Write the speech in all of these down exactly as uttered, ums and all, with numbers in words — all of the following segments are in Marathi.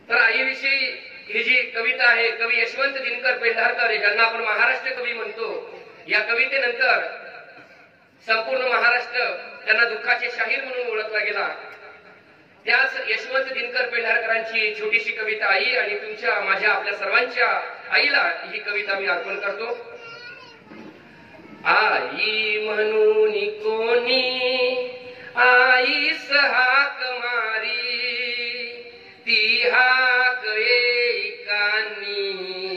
तर आईविषयी ही जी कविता आहे कवी यशवंत दिनकर पेंढारकर ज्यांना आपण महाराष्ट्र कवी म्हणतो, या कवितेनंतर संपूर्ण महाराष्ट्र त्यांना दुःखाचे शाहीर म्हणून ओळखला गेला। त्याच यशवंत दिनकर पेंढारकरांची छोटीशी कविता आई आणि तुमच्या माझ्या आपल्या सर्वांच्या आईला ही कविता मी अर्पण करतो। आई म्हणून कोणी आईस हाक मारी, ती हाक एकानी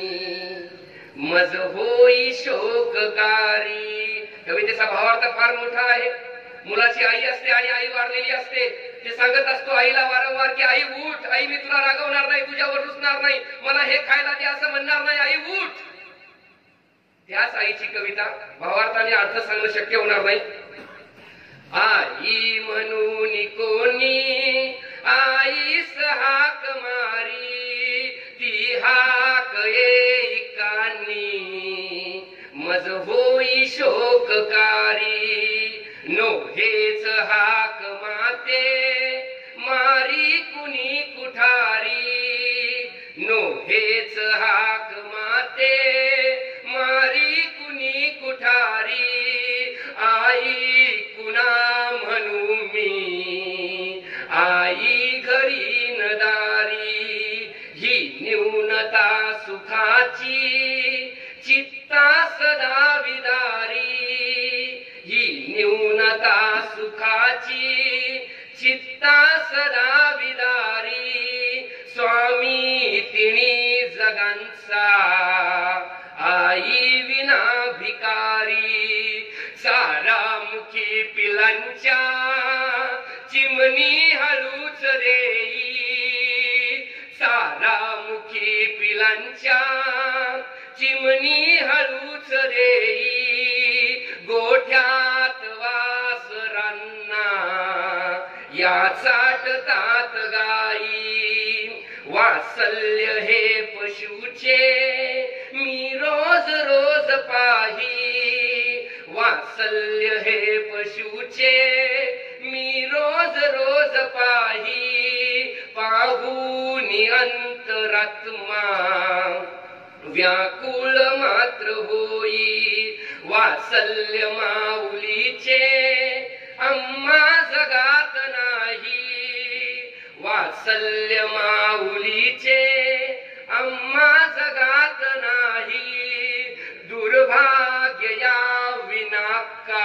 मज होई शोककारी। कवितेचा भावार्थ फार मोठा आहे। मुलाची आई असते आणि आई वारलेली असते, ते सांगत असतो आईला वारंवार की आई उठ, आई मी तुला रागवणार नाही, तुझ्यावर रुसणार नाही, मला हे खायला दे असं म्हणणार नाही, आई उठ। त्याच आईची कविता भावार्थाने अर्थ सांगणं शक्य होणार नाही। आई म्हणून कोणी आईस हाक मारी, ती हाक एकानी मज होई शोककारी। नो हेच हाक माते मारी कुणी कुठारी, नो हेच हाक माते मारी कुणी कुठारी। आई कुणा म्हणू मी, आई घरी न दारी, ही न्यूनता सुखाची चित्ता सदा विदारी, ही न्यूनता सुखाची चित्ता सदा विदारी। स्वामी तिणी जगांचा आई विना भिकारी, सारामुखी पिलांच्या चिमणी हळूच देई, सारामुखी पिलांच्या चिमणी हळूच देई। गोठ्यात वासरांना या चाटतात गाई, वात्सल्य हे पशुचे मी रोज रोज पाही, वात्सल्य हे पशुचे मी रोज रोज पाही। पाहूनी अंतरात्मा व्याकुळ मात्र होई, वात्सल्य माऊलीचे आम्हा जगात नाही, वात्सल्य माऊलीचे आम्हा जगात नाही। दुर्भाग्य या विना का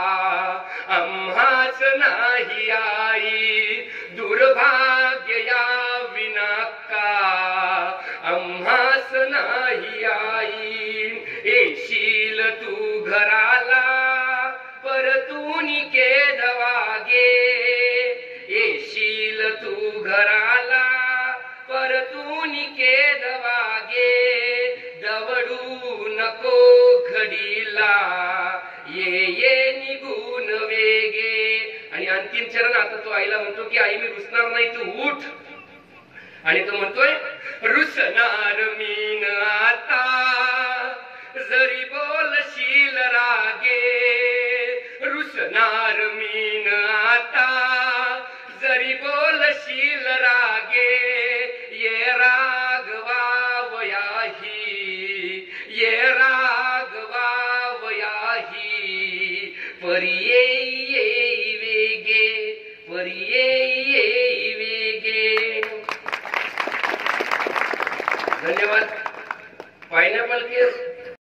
आम्हाच नाही आई, दुर्भाग्य या विना का आम्हाच नाही आई। येशील तू घराला परतूनी केद वागे, येशील तू घराला परतूनी केद वागे। दवडू नको घडीला ये ये निघून वेगे। आणि अंतिम चरण आता तो आईला म्हणतो की आई मी रुसणार नाही, तू उठ। आणि तो म्हणतोय रुसणार मीन आता जरी बोलशील रागे, रुसणार मीन आता जरी बोलशील रागे। ये रागवा वयाही, ये रागवा वयाही, परी येई वेगे, परी येई वेगे। धन्यवाद। पाइनएप्पल केस